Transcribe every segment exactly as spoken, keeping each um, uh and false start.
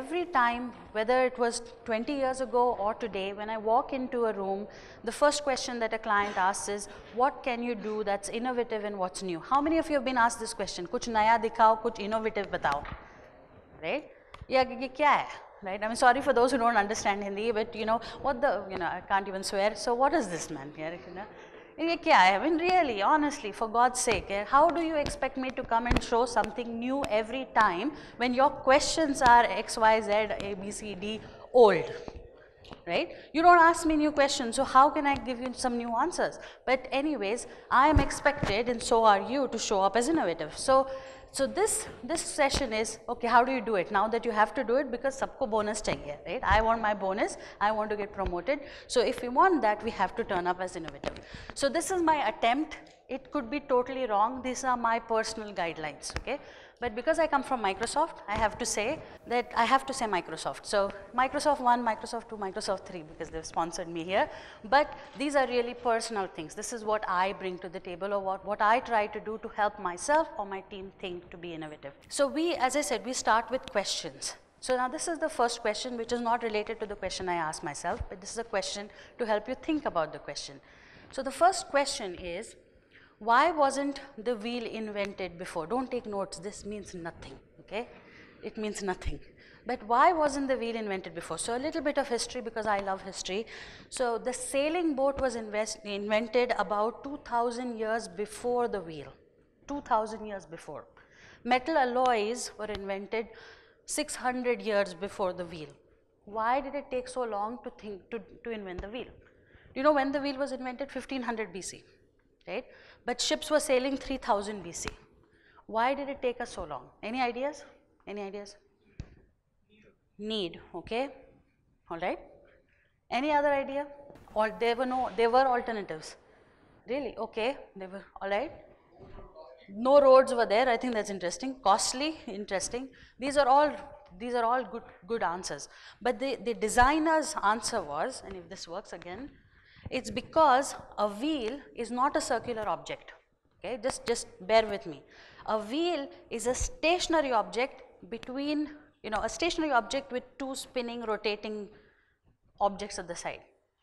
every time, whether it was twenty years ago or today, when I walk into a room, the first question that a client asks is, what can you do that's innovative and what's new? How many of you have been asked this question? Kuch naya dikhao, kuch innovative batao, right? Yeah, ye kya hai? Right? I mean, sorry for those who don't understand Hindi, but you know, what the, you know, I can't even swear. So what is this, man? Yeah, you know? Ye kya hai? I mean, really, honestly, for God's sake, eh, how do you expect me to come and show something new every time when your questions are X, Y, Z, A, B, C, D, old? Right? You don't ask me new questions, so how can I give you some new answers? But anyways, I am expected, and so are you, to show up as innovative. So, so this, this session is, okay, how do you do it? Now that you have to do it, because sabko bonus chahiye, right? I want my bonus, I want to get promoted. So if we want that, we have to turn up as innovative. So this is my attempt. It could be totally wrong. These are my personal guidelines, okay? But because I come from Microsoft, I have to say that I have to say Microsoft. So Microsoft one, Microsoft two, Microsoft three, because they've sponsored me here. But these are really personal things. This is what I bring to the table, or what, what I try to do to help myself or my team think to be innovative. So we, as I said, we start with questions. So now this is the first question, which is not related to the question I asked myself, but this is a question to help you think about the question. So the first question is, why wasn't the wheel invented before? Don't take notes, this means nothing, okay? It means nothing. But why wasn't the wheel invented before? So a little bit of history, because I love history. So the sailing boat was invest, invented about two thousand years before the wheel, two thousand years before. Metal alloys were invented six hundred years before the wheel. Why did it take so long to think, to, to invent the wheel? Do you know when the wheel was invented? fifteen hundred B C. Right? But ships were sailing three thousand B C. Why did it take us so long? Any ideas? Any ideas? Need, okay? All right. Any other idea? Or there were no, there were alternatives. Really? Okay. They were, all right. No roads were there. I think that's interesting. Costly, interesting. These are all, these are all good, good answers. But the, the designer's answer was, and if this works again, it's because a wheel is not a circular object, okay? Just, just bear with me. A wheel is a stationary object between, you know, a stationary object with two spinning, rotating objects at the side.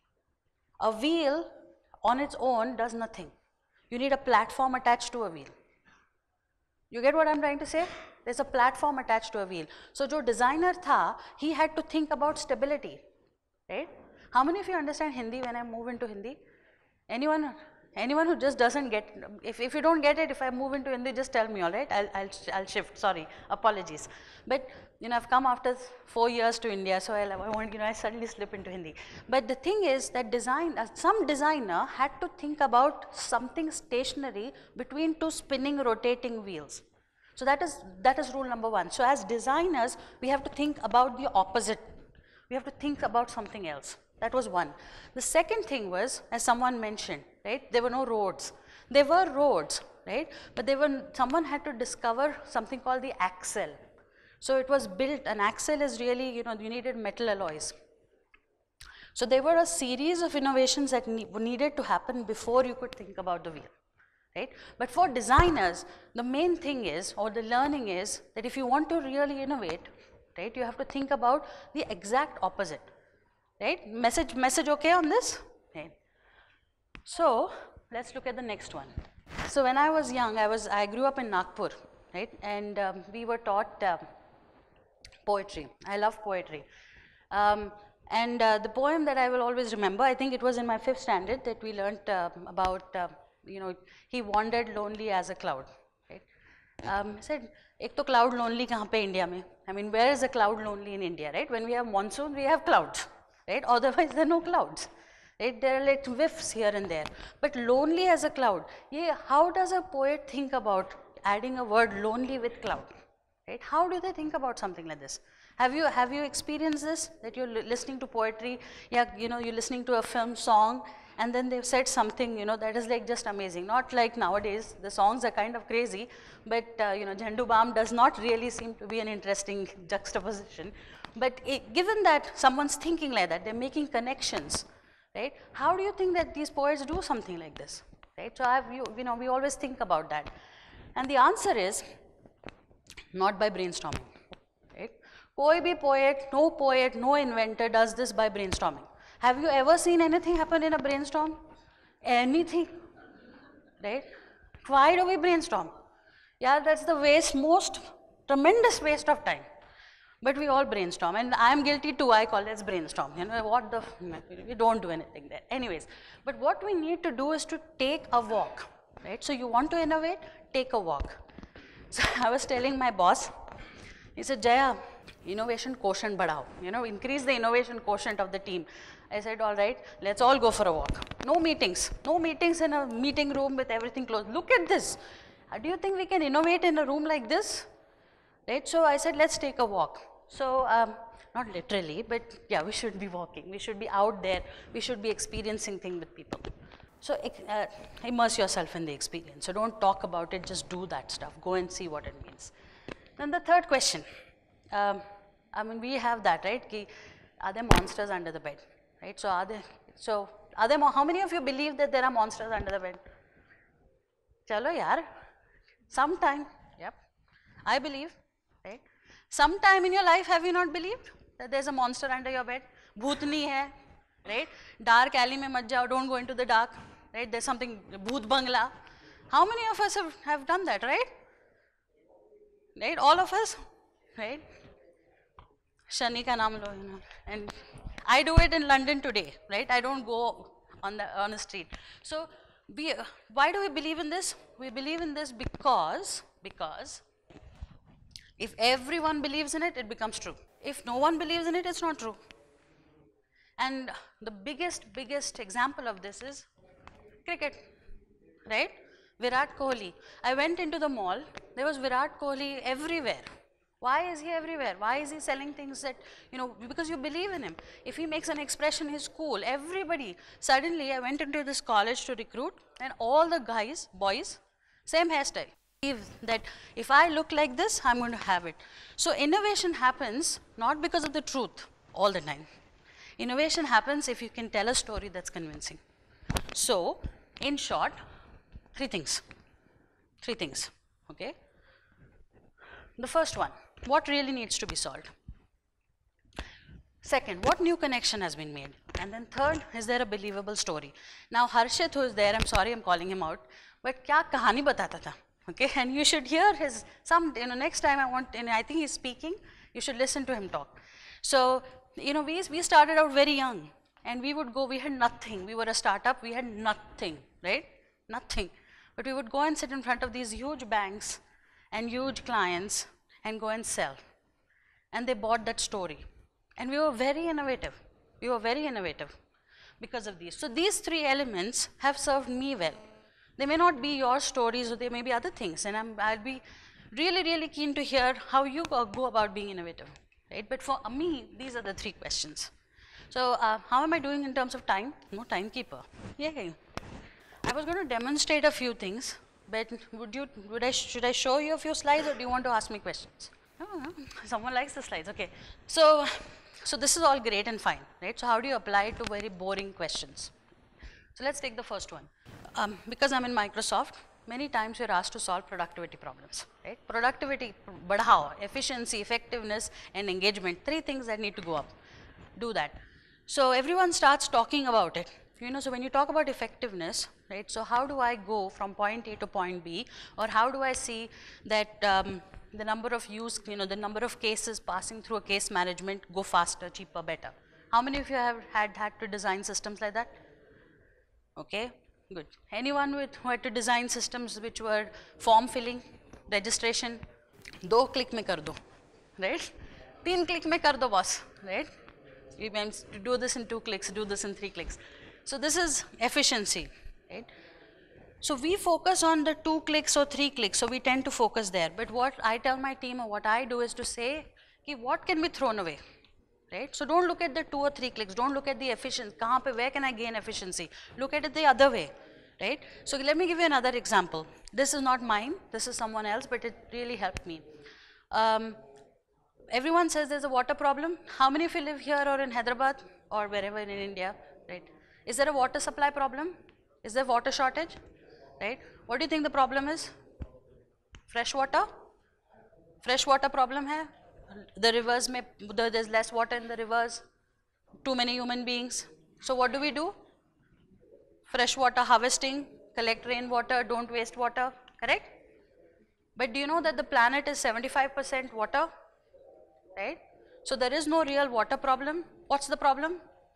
A wheel on its own does nothing. You need a platform attached to a wheel. You get what I'm trying to say? There's a platform attached to a wheel. So, jo designer tha, he had to think about stability, right? How many of you understand Hindi when I move into Hindi? Anyone, anyone who just doesn't get, if, if you don't get it, if I move into Hindi, just tell me, all right? I'll, I'll, I'll shift, sorry, apologies. But, you know, I've come after four years to India, so I'll, I won't, you know, I suddenly slip into Hindi. But the thing is that design, uh, some designer had to think about something stationary between two spinning, rotating wheels. So that is, that is rule number one. So as designers, we have to think about the opposite. We have to think about something else. That was one. The second thing was, as someone mentioned, right, there were no roads. There were roads, right, but they were, someone had to discover something called the axle. So it was built, an axle is really, you know, you needed metal alloys. So there were a series of innovations that ne needed to happen before you could think about the wheel, right. But for designers, the main thing is, or the learning is, that if you want to really innovate, right, you have to think about the exact opposite. Right? Message, message okay on this? Right. So let's look at the next one. So when I was young, I was, I grew up in Nagpur, right? And um, we were taught uh, poetry. I love poetry. Um, and uh, the poem that I will always remember, I think it was in my fifth standard that we learned uh, about, uh, you know, he wandered lonely as a cloud, right? Um, I said, ek to cloud lonely kahan pe India mein? I mean, where is a cloud lonely in India, right? When we have monsoon, we have clouds. Right? Otherwise, there are no clouds. Right? There are like whiffs here and there. But lonely as a cloud, yeah, how does a poet think about adding a word lonely with cloud? Right? How do they think about something like this? Have you, have you experienced this? That you're listening to poetry, yeah, you know, you're listening to a film song, and then they've said something, you know, that is like just amazing. Not like nowadays, the songs are kind of crazy, but, uh, you know, Jhandu Bam does not really seem to be an interesting juxtaposition. But it, given that someone's thinking like that, they're making connections, right? How do you think that these poets do something like this, right? So I've, you, you know, we always think about that. And the answer is not by brainstorming, right? Koi bhi poet, no poet, no inventor does this by brainstorming. Have you ever seen anything happen in a brainstorm? Anything, right? Why do we brainstorm? Yeah, that's the waste, most tremendous waste of time. But we all brainstorm, and I'm guilty too. I call it brainstorm. You know what the, we don't do anything there. Anyways, but what we need to do is to take a walk, right? So you want to innovate, take a walk. So I was telling my boss, he said, Jaya, innovation quotient badhao, you know, increase the innovation quotient of the team. I said, all right, let's all go for a walk. No meetings, no meetings in a meeting room with everything closed. Look at this. Do you think we can innovate in a room like this? Right? So I said, let's take a walk. So, um, not literally, but yeah, we should be walking. We should be out there. We should be experiencing things with people. So, uh, immerse yourself in the experience. So, don't talk about it, just do that stuff. Go and see what it means. Then the third question, um, I mean, we have that, right? Ki, are there monsters under the bed? Right? So, are there, so, are there, how many of you believe that there are monsters under the bed? Chalo yaar, sometime, yep, I believe, right? Sometime in your life, have you not believed that there's a monster under your bed? Bhootni hai, right? Dark alley mein mat jao, don't go into the dark, right? There's something, bhoot bangla. How many of us have, have done that, right? Right? All of us, right? Shani ka naam lo, you know. And I do it in London today, right? I don't go on the, on the street. So, we, why do we believe in this? We believe in this because, because, if everyone believes in it, it becomes true. If no one believes in it, it's not true. And the biggest, biggest example of this is cricket, right? Virat Kohli. I went into the mall, there was Virat Kohli everywhere. Why is he everywhere? Why is he selling things that, you know, because you believe in him. If he makes an expression, he's cool. Everybody. Suddenly, I went into this college to recruit, and all the guys, boys, same hairstyle. That if I look like this, I'm going to have it. So innovation happens not because of the truth all the time. Innovation happens if you can tell a story that's convincing. So, in short, three things. Three things, okay? The first one, what really needs to be solved? Second, what new connection has been made? And then third, is there a believable story? Now, Harshit, who is there, I'm sorry I'm calling him out, but kya kahani batata tha? Okay, and you should hear his, some, you know, next time I want, and I think he's speaking, you should listen to him talk. So, you know, we, we started out very young, and we would go, we had nothing. We were a startup, we had nothing, right? Nothing. But we would go and sit in front of these huge banks and huge clients and go and sell. And they bought that story. And we were very innovative. We were very innovative because of these. So these three elements have served me well. They may not be your stories, or they may be other things, and I'm, I'll be really, really keen to hear how you go, go about being innovative, right? But for me, these are the three questions. So, uh, how am I doing in terms of time? No timekeeper. Yay. I was going to demonstrate a few things, but would you, would I, should I show you a few slides, or do you want to ask me questions? Oh, someone likes the slides, okay. So, so this is all great and fine, right? So how do you apply it to very boring questions? So let's take the first one. Um, because I'm in Microsoft, many times we're asked to solve productivity problems, right? Productivity, badhao, efficiency, effectiveness, and engagement, three things that need to go up. Do that. So everyone starts talking about it. You know, so when you talk about effectiveness, right? So how do I go from point A to point B, or how do I see that um, the number of use, you know, the number of cases passing through a case management go faster, cheaper, better? How many of you have had, had to design systems like that? Okay. Good. Anyone with who had to design systems which were form filling, registration, do click mein kar do, right? Teen click mein kar do boss, right? You mean to do this in two clicks, do this in three clicks. So this is efficiency, right? So we focus on the two clicks or three clicks, so we tend to focus there. But what I tell my team, or what I do, is to say, ki what can be thrown away? Right? So don't look at the two or three clicks, don't look at the efficiency, kahan pe, where can I gain efficiency? Look at it the other way, right? So let me give you another example. This is not mine, this is someone else, but it really helped me. Um, everyone says there's a water problem. How many of you live here or in Hyderabad or wherever in India, right? Is there a water supply problem? Is there water shortage, right? What do you think the problem is? Fresh water? Fresh water problem hai? the rivers may, the, there's less water in the rivers, too many human beings. So what do we do? Fresh water harvesting, collect rainwater, don't waste water, correct? But do you know that the planet is seventy-five percent water, right? So there is no real water problem. What's the problem?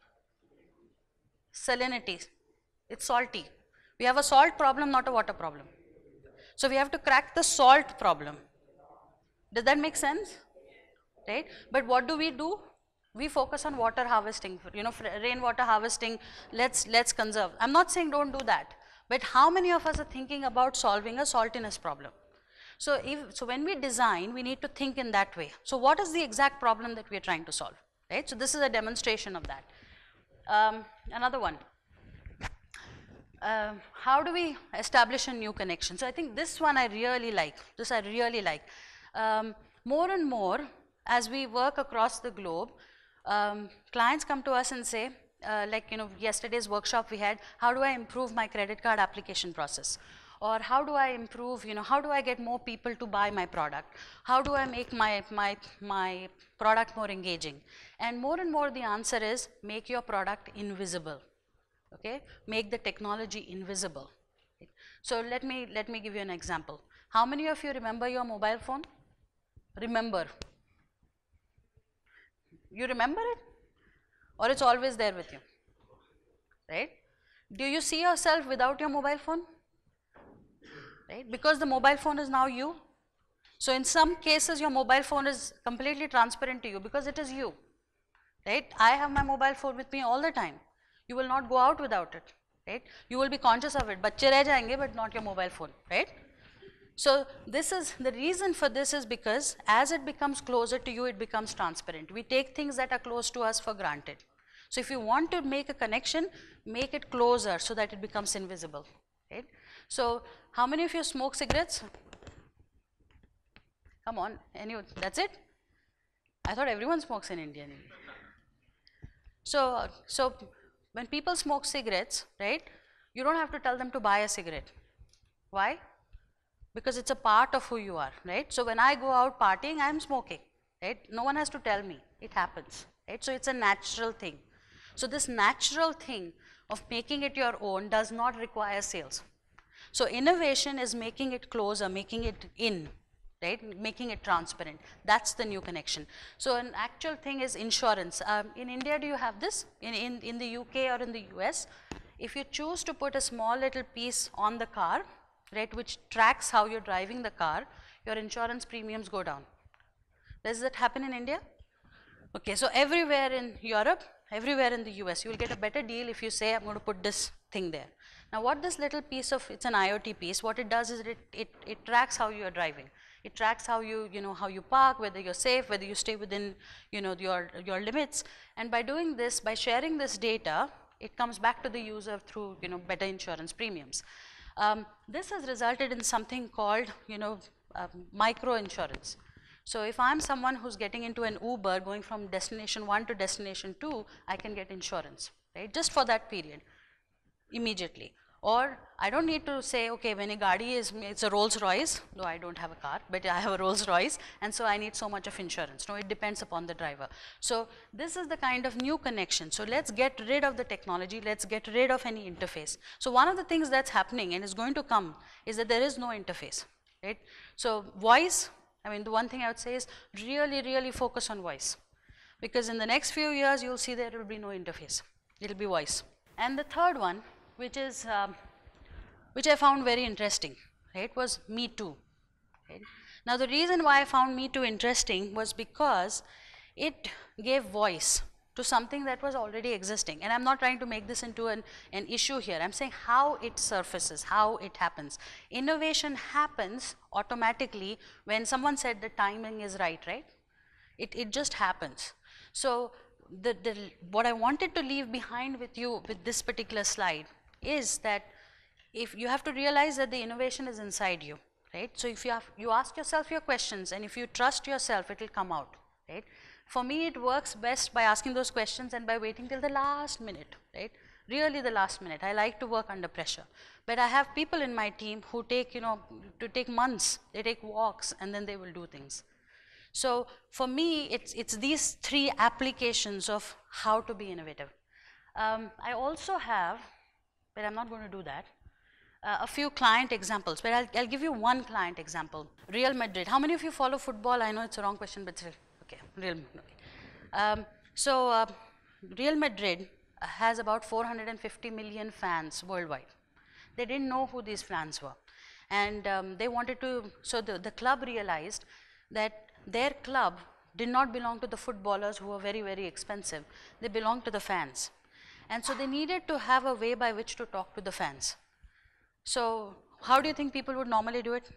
Salinity. It's salty. We have a salt problem, not a water problem. So we have to crack the salt problem. Does that make sense? Right? But what do we do? We focus on water harvesting, you know, rainwater harvesting. Let's let's conserve. I'm not saying don't do that, but how many of us are thinking about solving a saltiness problem? So if so, when we design, we need to think in that way. So what is the exact problem that we are trying to solve? Right? So this is a demonstration of that. Um, another one. Uh, how do we establish a new connection? So I think this one I really like. This I really like. Um, more and more, as we work across the globe, um, clients come to us and say, uh, like, you know, yesterday's workshop we had, how do I improve my credit card application process? Or how do I improve, you know, how do I get more people to buy my product? How do I make my, my, my product more engaging? And more and more the answer is, make your product invisible. Okay, make the technology invisible. So let me let me give you an example. How many of you remember your mobile phone? Remember? You remember it, or it's always there with you, right? Do you see yourself without your mobile phone? Right, because the mobile phone is now you. So in some cases your mobile phone is completely transparent to you because it is you, right? I have my mobile phone with me all the time. You will not go out without it, right? You will be conscious of it. Bacche reh jayenge, but not your mobile phone, right? So this is, the reason for this is because as it becomes closer to you, it becomes transparent. We take things that are close to us for granted. So if you want to make a connection, make it closer so that it becomes invisible, right? So how many of you smoke cigarettes? Come on, any, that's it? I thought everyone smokes in India. So, so when people smoke cigarettes, right, you don't have to tell them to buy a cigarette. Why? Because it's a part of who you are, right? So when I go out partying, I'm smoking, right? No one has to tell me, it happens, right? So it's a natural thing. So this natural thing of making it your own does not require sales. So innovation is making it closer, making it in, right? Making it transparent. That's the new connection. So an actual thing is insurance. Um, in India, do you have this? In, in, in the U K or in the U S, if you choose to put a small little piece on the car, right, which tracks how you're driving the car, your insurance premiums go down. Does that happen in India? Okay, so everywhere in Europe, everywhere in the U S, you will get a better deal if you say, I'm going to put this thing there. Now what this little piece of, it's an IoT piece, what it does is it, it, it tracks how you are driving. It tracks how you, you know, how you park, whether you're safe, whether you stay within, you know, your, your limits. And by doing this, by sharing this data, it comes back to the user through, you know, better insurance premiums. Um, this has resulted in something called, you know, uh, micro insurance. So if I'm someone who's getting into an Uber going from destination one to destination two, I can get insurance, right? Just for that period, immediately. Or I don't need to say, okay, when a gaadi is, it's a Rolls Royce, though I don't have a car, but I have a Rolls Royce, and so I need so much of insurance. No, it depends upon the driver. So this is the kind of new connection. So let's get rid of the technology, let's get rid of any interface. So one of the things that's happening and is going to come is that there is no interface, right? So voice, I mean, the one thing I would say is really, really focus on voice. Because in the next few years, you'll see there will be no interface. It'll be voice. And the third one, which is, um, which I found very interesting, right, was Me Too. Right? Now the reason why I found Me Too interesting was because it gave voice to something that was already existing. And I'm not trying to make this into an, an issue here. I'm saying how it surfaces, how it happens. Innovation happens automatically when someone said the timing is right, right? It, it just happens. So the, the, what I wanted to leave behind with you with this particular slide is that if you have to realize that the innovation is inside you, right? So if you have, you ask yourself your questions, and if you trust yourself, it will come out, right? For me, it works best by asking those questions and by waiting till the last minute, right? Really the last minute. I like to work under pressure. But I have people in my team who take, you know, to take months, they take walks and then they will do things. So for me, it's, it's these three applications of how to be innovative. Um, I also have, but I'm not going to do that, uh, a few client examples, but I'll, I'll give you one client example. Real Madrid. How many of you follow football? I know it's a wrong question, but still, okay, Real Madrid. Okay. Um, so uh, Real Madrid has about four hundred fifty million fans worldwide. They didn't know who these fans were. And um, they wanted to, so the, the club realized that their club did not belong to the footballers who were very, very expensive. They belonged to the fans. And so they needed to have a way by which to talk to the fans. So how do you think people would normally do it?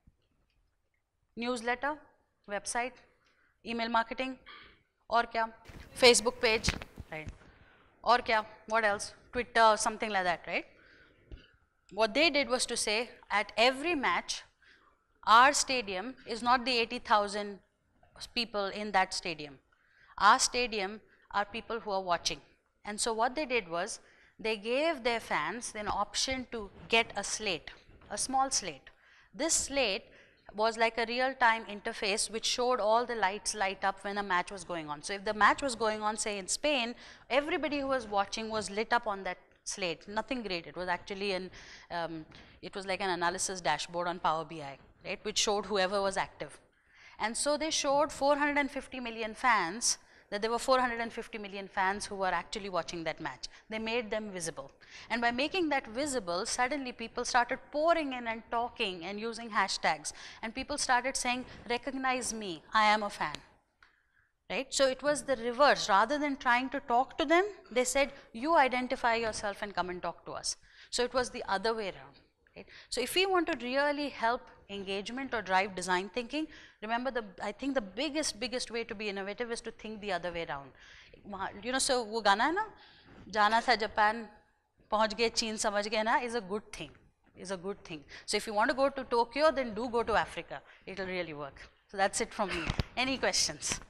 Newsletter, website, email marketing, or kya? Facebook page, right? Or kya? What else? Twitter, something like that, right? What they did was to say, at every match, our stadium is not the eighty thousand people in that stadium. Our stadium are people who are watching. And so what they did was, they gave their fans an option to get a slate, a small slate. This slate was like a real-time interface which showed all the lights light up when a match was going on. So if the match was going on, say in Spain, everybody who was watching was lit up on that slate. Nothing great. It was actually an, um, it was like an analysis dashboard on Power B I, right, which showed whoever was active. And so they showed four hundred fifty million fans, that there were four hundred fifty million fans who were actually watching that match. They made them visible. And by making that visible, suddenly people started pouring in and talking and using hashtags. And people started saying, recognize me, I am a fan. Right? So it was the reverse. Rather than trying to talk to them, they said, you identify yourself and come and talk to us. So it was the other way around. Right? So if we want to really help engagement or drive design thinking, remember, the I think the biggest, biggest way to be innovative is to think the other way around. You know, so wo gana hai na, jana tha Japan, pahunch gaye, Cheen samajh gaye na, is a good thing, is a good thing. So if you want to go to Tokyo, then do go to Africa. It'll really work. So that's it from me. Any questions?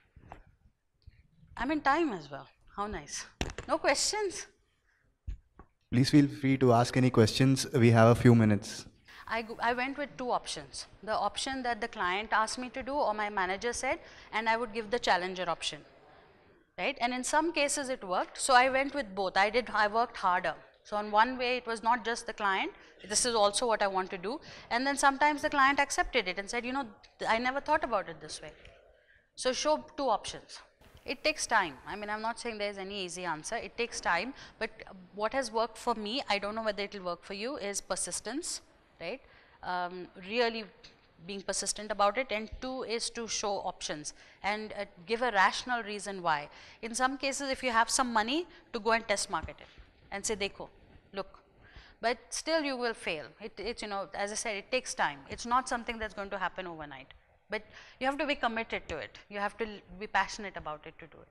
I'm in time as well. How nice. No questions? Please feel free to ask any questions. We have a few minutes. I, I went with two options. The option that the client asked me to do or my manager said, and I would give the challenger option. Right? And in some cases it worked. So I went with both. I did, I worked harder. So in one way it was not just the client, this is also what I want to do. And then sometimes the client accepted it and said, you know, I never thought about it this way. So show two options. It takes time. I mean, I'm not saying there's any easy answer. It takes time, but what has worked for me, I don't know whether it will work for you, is persistence, right? Um, really being persistent about it. And two is to show options and uh, give a rational reason why. In some cases, if you have some money, to go and test market it and say, dekho, look. But still you will fail. It, it's, you know, as I said, it takes time. It's not something that's going to happen overnight. But you have to be committed to it. You have to be passionate about it to do it.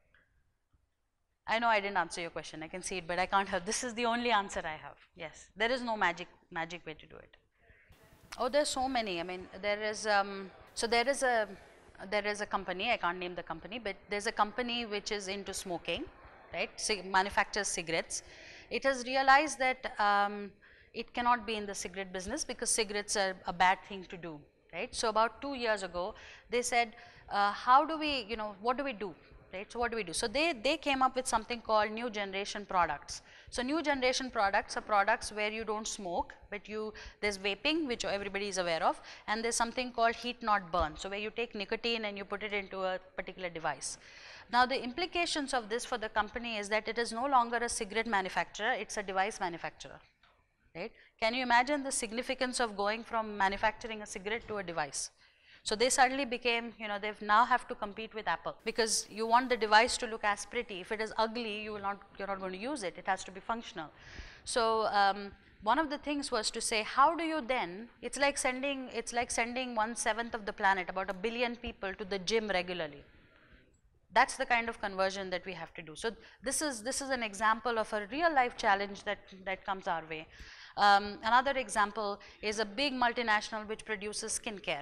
I know I didn't answer your question. I can see it, but I can't help. This is the only answer I have. Yes, there is no magic magic way to do it. Oh, there's so many. I mean, there is um, so there is a there is a company. I can't name the company, but there's a company which is into smoking, right? Cig manufactures cigarettes. It has realized that um, it cannot be in the cigarette business because cigarettes are a bad thing to do. Right? So about two years ago, they said, uh, how do we, you know, what do we do? Right? So what do we do? So they, they came up with something called new generation products. So new generation products are products where you don't smoke, but you, there's vaping, which everybody is aware of, and there's something called heat not burn. So where you take nicotine and you put it into a particular device. Now the implications of this for the company is that it is no longer a cigarette manufacturer, it's a device manufacturer. Right? Can you imagine the significance of going from manufacturing a cigarette to a device? So they suddenly became, you know, they now have to compete with Apple because you want the device to look as pretty. If it is ugly, you will not, you're not going to use it. It has to be functional. So um, one of the things was to say, how do you then, it's like sending, it's like sending one seventh of the planet, about a billion people, to the gym regularly. That's the kind of conversion that we have to do. So this is, this is an example of a real life challenge that, that comes our way. Um, another example is a big multinational which produces skincare,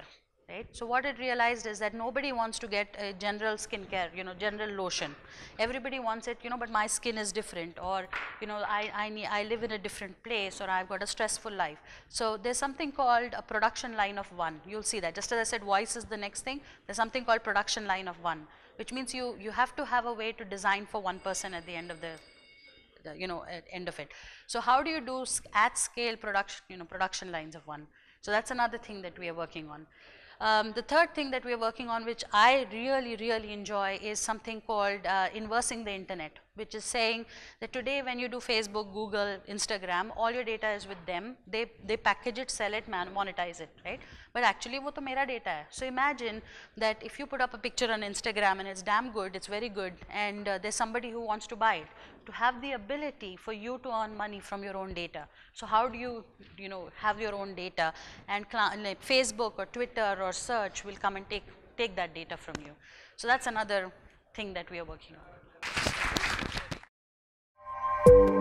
right? So what it realized is that nobody wants to get a general skincare, you know, general lotion. Everybody wants it, you know, but my skin is different, or, you know, I, I, need, I live in a different place, or I've got a stressful life. So there's something called a production line of one. You'll see that. Just as I said, voice is the next thing, there's something called production line of one, which means you, you have to have a way to design for one person at the end of the, the you know, end of it. So how do you do at scale production, you know, production lines of one? So that's another thing that we are working on. Um, the third thing that we are working on, which I really, really enjoy, is something called uh, inversing the internet, which is saying that today when you do Facebook, Google, Instagram, all your data is with them. They, they package it, sell it, man, monetize it, right? But actually, wo to mera data hai. So imagine that if you put up a picture on Instagram and it's damn good, it's very good, and uh, there's somebody who wants to buy it, to have the ability for you to earn money from your own data. So how do you, you know, have your own data, and like Facebook or Twitter or search will come and take, take that data from you. So that's another thing that we are working on.